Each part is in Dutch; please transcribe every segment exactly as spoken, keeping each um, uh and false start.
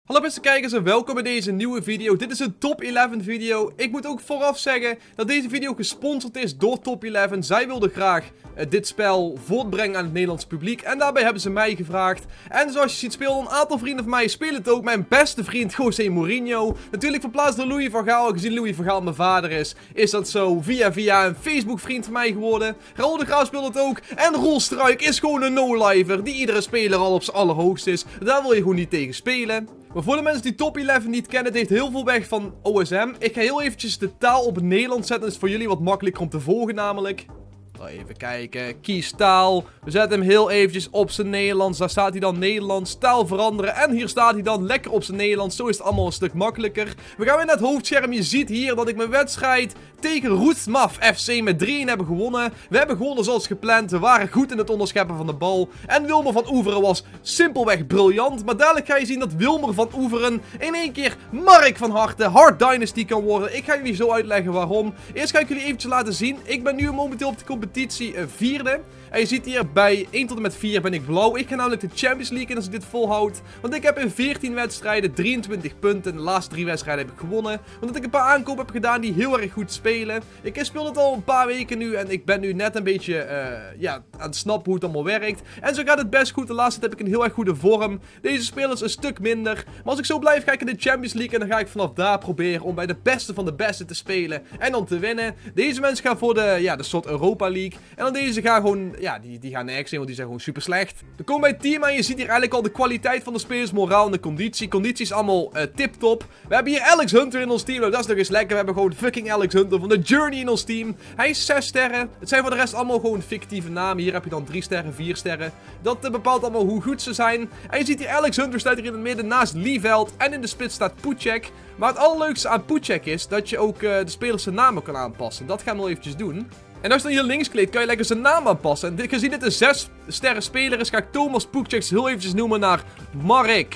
Hallo beste kijkers en welkom bij deze nieuwe video. Dit is een top elf video. Ik moet ook vooraf zeggen dat deze video gesponsord is door top elf. Zij wilden graag uh, dit spel voortbrengen aan het Nederlands publiek. En daarbij hebben ze mij gevraagd. En zoals je ziet spelen een aantal vrienden van mij spelen het ook. Mijn beste vriend José Mourinho. Natuurlijk verplaatst door Louis van Gaal. Gezien Louis van Gaal mijn vader is, is dat zo via via een Facebook vriend van mij geworden. Raoul de Graaf speelt het ook. En Roel Struik is gewoon een no-lifer die iedere speler al op zijn allerhoogst is. Daar wil je gewoon niet tegen spelen. Maar voor de mensen die top elf niet kennen, het heeft heel veel weg van O S M. Ik ga heel eventjes de taal op het Nederlands zetten. Dat is voor jullie wat makkelijker om te volgen namelijk. Even kijken, kies taal. We zetten hem heel eventjes op zijn Nederlands. Daar staat hij dan Nederlands, taal veranderen. En hier staat hij dan lekker op zijn Nederlands. Zo is het allemaal een stuk makkelijker. We gaan weer naar het hoofdscherm. Je ziet hier dat ik mijn wedstrijd tegen Roetmaf F C met drie een hebben gewonnen. We hebben gewonnen zoals gepland. We waren goed in het onderscheppen van de bal. En Wilmer van Oeveren was simpelweg briljant. Maar dadelijk ga je zien dat Wilmer van Oeveren in één keer Mark van Harte Hard Dynasty kan worden. Ik ga jullie zo uitleggen waarom. Eerst ga ik jullie eventjes laten zien. Ik ben nu momenteel op de competitie uh, vierde. En je ziet hier bij één tot en met vier ben ik blauw. Ik ga namelijk de Champions League in als ik dit volhoud. Want ik heb in veertien wedstrijden drieëntwintig punten. De laatste drie wedstrijden heb ik gewonnen. Omdat ik een paar aankopen heb gedaan die heel erg goed spelen. Ik speel het al een paar weken nu. En ik ben nu net een beetje uh, ja, aan het snappen hoe het allemaal werkt. En zo gaat het best goed. De laatste tijd heb ik een heel erg goede vorm. Deze spelers een stuk minder. Maar als ik zo blijf ga ik in de Champions League. En dan ga ik vanaf daar proberen om bij de beste van de beste te spelen. En dan te winnen. Deze mensen gaan voor de, ja, de soort Europa League. En dan deze gaan gewoon... Ja, die, die gaan nergens in, want die zijn gewoon super slecht. Dan komen wij het team aan. Je ziet hier eigenlijk al de kwaliteit van de spelers, moraal en de conditie. Conditie is allemaal uh, tip-top. We hebben hier Alex Hunter in ons team. Nou, dat is nog eens lekker. We hebben gewoon fucking Alex Hunter van de Journey in ons team. Hij is zes sterren. Het zijn voor de rest allemaal gewoon fictieve namen. Hier heb je dan drie sterren, vier sterren. Dat uh, bepaalt allemaal hoe goed ze zijn. En je ziet hier Alex Hunter staat hier in het midden naast Lieveld. En in de spits staat Pucek. Maar het allerleukste aan Pucek is dat je ook uh, de spelers zijn namen kan aanpassen. Dat gaan we nog eventjes doen. En als je dan hier links klikt, kan je lekker zijn naam aanpassen. En dit, gezien dit een zes sterren speler is, ga ik Thomas Pucek heel eventjes noemen naar Mark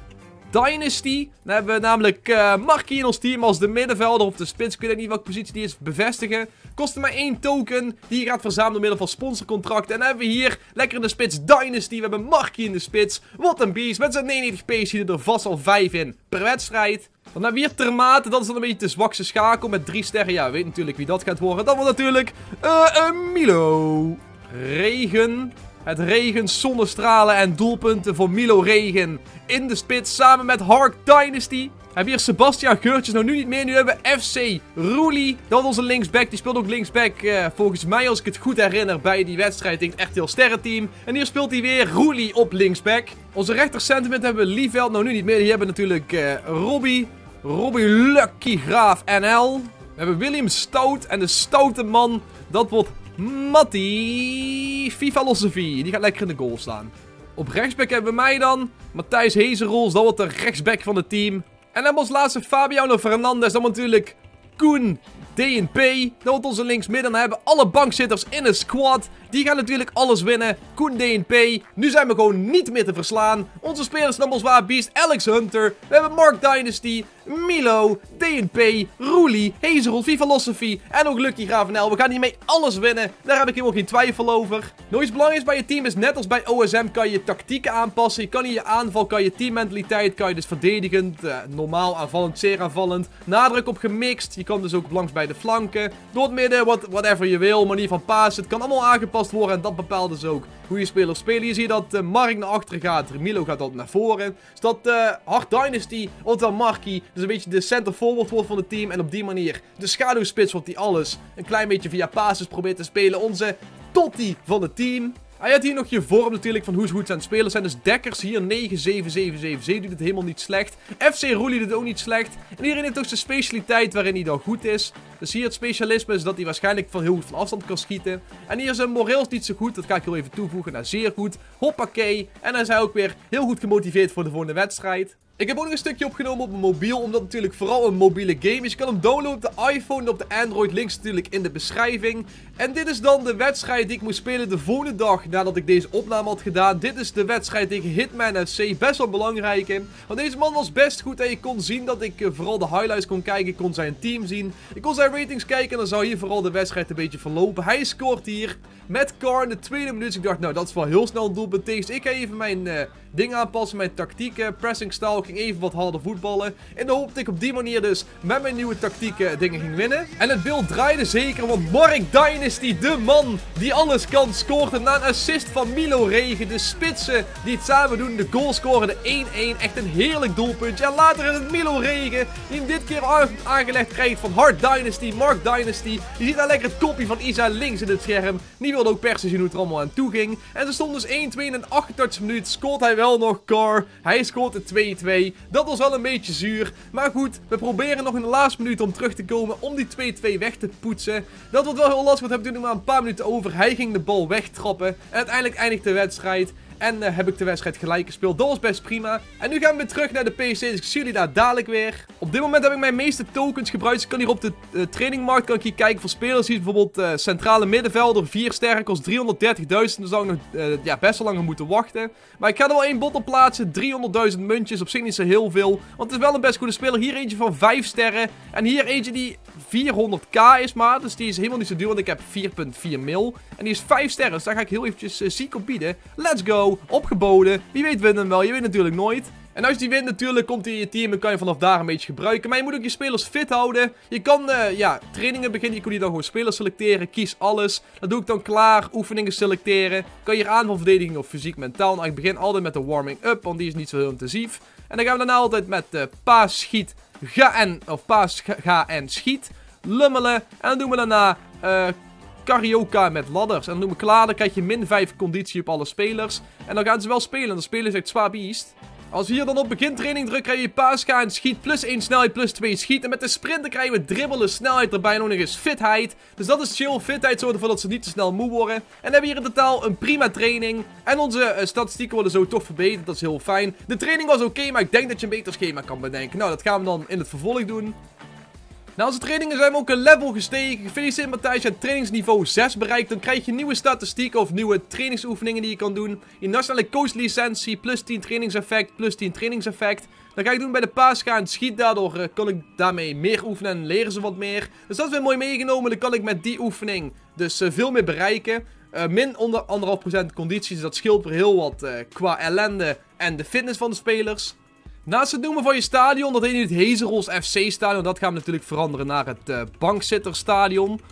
Dynasty. Dan hebben we namelijk uh, Markie in ons team als de middenvelder of de spits. Ik weet niet welke positie die is, bevestigen. Kostte maar één token die je gaat verzamelen door middel van sponsorcontracten. En dan hebben we hier lekker in de spits Dynasty. We hebben Markie in de spits. Wat een beest. Met zijn negenennegentig pace zit er vast al vijf in per wedstrijd. Dan hebben we hier Termate. Dat is dan een beetje de zwakste schakel met drie sterren. Ja, we weten natuurlijk wie dat gaat worden. Dat wordt natuurlijk uh, uh, Milo Regen. Het regen, zonnestralen en doelpunten voor Milo Regen in de spits samen met Hark Dynasty. We hebben hier Sebastian Geurtjes, nou nu niet meer. Nu hebben we F C Roelie. Dat was onze linksback. Die speelt ook linksback uh, volgens mij, als ik het goed herinner, bij die wedstrijd. Ik denk echt heel sterrenteam. En hier speelt hij weer Roelie op linksback. Onze rechter sentiment hebben we Lieveld. Nou nu niet meer. Hier hebben we natuurlijk uh, Robbie. Robbie Lucky Graaf N L. We hebben William Stout. En de stoute man, dat wordt Matty Fifalosofie. Die gaat lekker in de goal staan. Op rechtsback hebben we mij dan. Matthijs Hezerols, dat wordt de rechtsback van het team. En dan hebben we als laatste Fabiano Fernandes. Dan natuurlijk Koen D N P. Dat wordt onze linksmidden. Dan hebben we alle bankzitters in een squad. Die gaan natuurlijk alles winnen. Koen D N P. Nu zijn we gewoon niet meer te verslaan. Onze spelers namens waar Beast, Alex Hunter. We hebben Mark Dynasty, Milo, D N P, Roelie, Hazerold, Fifalosofie en ook Lucky Graaf N L. We gaan hiermee alles winnen. Daar heb ik helemaal geen twijfel over. Nog iets belangrijks bij je team is, net als bij O S M kan je je tactieken aanpassen. Je kan in je aanval, kan je teammentaliteit, kan je dus verdedigend, uh, normaal, aanvallend, zeer aanvallend. Nadruk op gemixt. Je kan dus ook langs bij de flanken. Door het midden, what, whatever je wil. Manier van passen. Het kan allemaal aangepast worden en dat bepaalt dus ook hoe je spelers spelen. Hier zie je dat uh, Mark naar achteren gaat. Milo gaat dan naar voren. Dus dat uh, Hard Dynasty, oftewel Markie, dus een beetje de center forward wordt van het team. En op die manier de schaduwspits wordt die alles een klein beetje via passes probeert te spelen. Onze Totti van het team. Hij had hier nog je vorm natuurlijk van hoe goed zijn spelers zijn. Dus Dekkers hier negen zeven zeven zeven zeven doet het helemaal niet slecht. F C Roelie doet het ook niet slecht. En hierin heeft ook zijn specialiteit waarin hij dan goed is. Dus hier het specialisme is dat hij waarschijnlijk van heel goed van afstand kan schieten. En hier zijn moreel niet zo goed. Dat ga ik heel even toevoegen naar zeer goed. Hoppakee. En dan is hij ook weer heel goed gemotiveerd voor de volgende wedstrijd. Ik heb ook nog een stukje opgenomen op mijn mobiel, omdat het natuurlijk vooral een mobiele game is. Je kan hem downloaden op de iPhone en op de Android, links natuurlijk in de beschrijving. En dit is dan de wedstrijd die ik moest spelen de volgende dag nadat ik deze opname had gedaan. Dit is de wedstrijd tegen Hitman F C, best wel belangrijk in. Want deze man was best goed en je kon zien dat ik uh, vooral de highlights kon kijken. Ik kon zijn team zien, ik kon zijn ratings kijken en dan zou hier vooral de wedstrijd een beetje verlopen. Hij scoort hier met Car in de tweede minuut. Dus ik dacht, nou dat is wel heel snel een doelpunt tegen. Dus ik ga even mijn uh, dingen aanpassen, mijn tactieken, pressing style. ging even wat harder voetballen. In de hoop dat ik op die manier dus met mijn nieuwe tactieken dingen ging winnen. En het beeld draaide zeker, want Mark Dynasty, de man die alles kan, scoort na een assist van Milo Regen. De spitsen die het samen doen, de goal scoren, de één één. Echt een heerlijk doelpuntje. En later is het Milo Regen die hem dit keer aangelegd krijgt van Hard Dynasty, Mark Dynasty. Je ziet daar lekker het kopje van Isa links in het scherm. Die wilde ook per se zien hoe het er allemaal aan toe ging. En ze stond dus één twee in de achtentachtigste minuut. Scoort hij wel nog Car. Hij scoort de twee twee. Dat was wel een beetje zuur. Maar goed, we proberen nog in de laatste minuut om terug te komen. Om die twee twee weg te poetsen. Dat wordt wel heel lastig, want we hebben nu maar een paar minuten over. Hij ging de bal wegtrappen. En uiteindelijk eindigt de wedstrijd. En uh, heb ik de wedstrijd gelijk gespeeld. Dat was best prima. En nu gaan we weer terug naar de P C. Dus ik zie jullie daar dadelijk weer. Op dit moment heb ik mijn meeste tokens gebruikt. Dus ik kan hier op de uh, trainingmarkt kan ik hier kijken voor spelers. Hier bijvoorbeeld uh, centrale middenvelder. vier sterren kost driehonderddertigduizend. Dan zou ik nog uh, ja, best wel langer moeten wachten. Maar ik ga er wel één bot op plaatsen. driehonderdduizend muntjes. Op zich niet zo heel veel. Want het is wel een best goede speler. Hier eentje van vijf sterren. En hier eentje die vierhonderd k is maar. Dus die is helemaal niet zo duur. Want ik heb vier komma vier mil. En die is vijf sterren. Dus daar ga ik heel eventjes uh, ziek op bieden. Let's go. Opgeboden. Wie weet wint hem wel. Je weet natuurlijk nooit. En als je die wint natuurlijk, komt hij in je team en kan je vanaf daar een beetje gebruiken. Maar je moet ook je spelers fit houden. Je kan, uh, ja, trainingen beginnen. Je kunt hier dan gewoon spelers selecteren. Kies alles. Dat doe ik dan klaar. Oefeningen selecteren. Kan je hier aanval, verdediging of fysiek, mentaal. Nou, ik begin altijd met de warming-up, want die is niet zo heel intensief. En dan gaan we daarna altijd met uh, paas, schiet, ga en, of paas, ga, ga en schiet. Lummelen. En dan doen we daarna... Uh, Karaoke met ladders. En dan doen we klaar. Dan krijg je min vijf conditie op alle spelers. En dan gaan ze wel spelen. Dan spelen ze echt zwaar beest. Als we hier dan op begintraining drukken, krijg je paas, ga en schiet. Plus één snelheid, plus twee schiet. En met de sprinten krijgen we dribbelen, snelheid erbij. En ook nog eens fitheid. Dus dat is chill. Fitheid zorgt ervoor dat ze niet te snel moe worden. En dan hebben we hier in totaal een prima training. En onze uh, statistieken worden zo toch verbeterd. Dat is heel fijn. De training was oké, okay, maar ik denk dat je een beter schema kan bedenken. Nou, dat gaan we dan in het vervolg doen. Na onze trainingen zijn we ook een level gestegen. Gefeliciteerd Matthijs, je hebt trainingsniveau zes bereikt. Dan krijg je nieuwe statistieken of nieuwe trainingsoefeningen die je kan doen. Je nationale coach licentie, plus tien trainingseffect, plus tien trainingseffect. Dat ga ik doen bij de paas gaan schiet. Daardoor uh, kan ik daarmee meer oefenen en leren ze wat meer. Dus dat is weer mooi meegenomen. Dan kan ik met die oefening dus uh, veel meer bereiken. Uh, min onder anderhalf procent condities. Dus dat scheelt weer heel wat uh, qua ellende en de fitness van de spelers. Naast het noemen van je stadion, dat heet nu het Hezeros F C stadion. Dat gaan we natuurlijk veranderen naar het uh, Bankzittersstadion.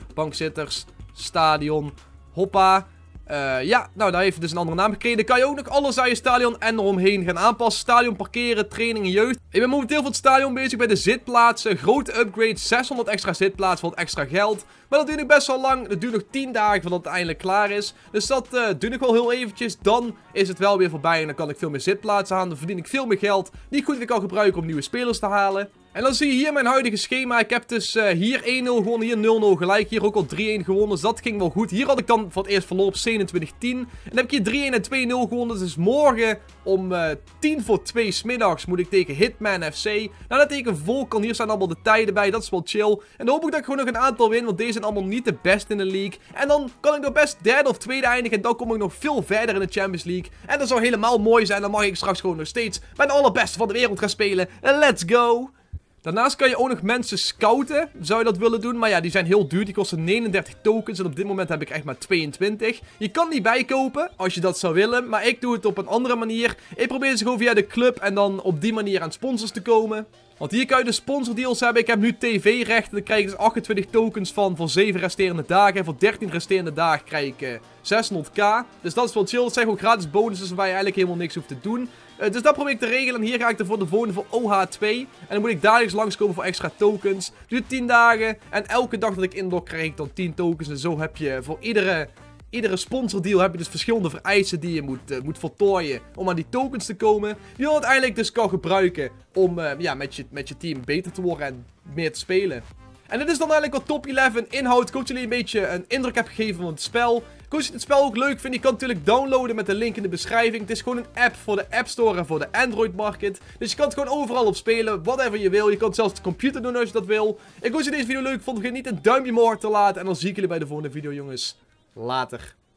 Bankzittersstadion. Hoppa. Uh, ja, nou daar heeft het dus een andere naam gekregen. Dan kan je ook nog alles aan je stadion en eromheen gaan aanpassen. Stadion, parkeren, training en jeugd. Ik ben momenteel voor het stadion bezig bij de zitplaatsen. Grote upgrade, zeshonderd extra zitplaatsen voor het extra geld. Maar dat duurt nog best wel lang. Dat duurt nog tien dagen voordat het eindelijk klaar is. Dus dat uh, duurt nog wel heel eventjes. Dan is het wel weer voorbij en dan kan ik veel meer zitplaatsen halen. Dan verdien ik veel meer geld die ik goed weer kan gebruiken om nieuwe spelers te halen. En dan zie je hier mijn huidige schema. Ik heb dus uh, hier één nul gewonnen, hier nul nul gelijk. Hier ook al drie een gewonnen, dus dat ging wel goed. Hier had ik dan voor het eerst verloren op zevenentwintig tien. En dan heb ik hier drie een en twee nul gewonnen. Dus morgen om uh, tien voor twee 's middags moet ik tegen Hitman F C. Nou, dat tegen Volkan. Hier staan allemaal de tijden bij. Dat is wel chill. En dan hoop ik dat ik gewoon nog een aantal win. Want deze zijn allemaal niet de best in de league. En dan kan ik nog best derde of tweede eindigen. En dan kom ik nog veel verder in de Champions League. En dat zou helemaal mooi zijn. Dan mag ik straks gewoon nog steeds bij de allerbeste van de wereld gaan spelen. En let's go! Daarnaast kan je ook nog mensen scouten, zou je dat willen doen. Maar ja, die zijn heel duur. Die kosten negenendertig tokens. En op dit moment heb ik echt maar tweeëntwintig. Je kan die bijkopen, als je dat zou willen. Maar ik doe het op een andere manier. Ik probeer ze gewoon via de club en dan op die manier aan sponsors te komen. Want hier kan je de sponsordeals hebben. Ik heb nu tv-rechten. Dan krijg ik dus achtentwintig tokens van voor zeven resterende dagen. En voor dertien resterende dagen krijg ik uh, zeshonderd k. Dus dat is wel chill. Dat zijn gewoon gratis bonussen waar je eigenlijk helemaal niks hoeft te doen. Uh, dus dat probeer ik te regelen. En hier ga ik er voor de volgende voor O H twee. En dan moet ik dagelijks langskomen voor extra tokens. Duurt tien dagen. En elke dag dat ik inlog krijg ik dan tien tokens. En zo heb je voor iedere... Iedere sponsordeal heb je dus verschillende vereisten die je moet, uh, moet voltooien om aan die tokens te komen. Die je uiteindelijk dus kan gebruiken om uh, ja, met, je, met je team beter te worden en meer te spelen. En dit is dan eigenlijk wat top elf inhoudt. Ik hoop dat jullie een beetje een indruk heb gegeven van het spel. Ik hoop dat je het spel ook leuk vindt. Je kan het natuurlijk downloaden met de link in de beschrijving. Het is gewoon een app voor de App Store en voor de Android Market. Dus je kan het gewoon overal op spelen, whatever je wil. Je kan het zelfs op de computer doen als je dat wil. Ik hoop dat je deze video leuk vond. Vergeet niet een duimpje omhoog te laten. En dan zie ik jullie bij de volgende video, jongens. Later.